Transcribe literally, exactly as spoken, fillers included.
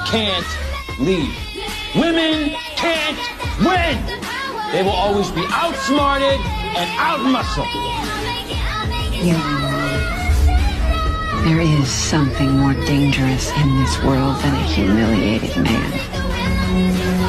can't lead. Women can't win. They will always be outsmarted and outmuscled. You're wrong. There is something more dangerous in this world than a humiliated man.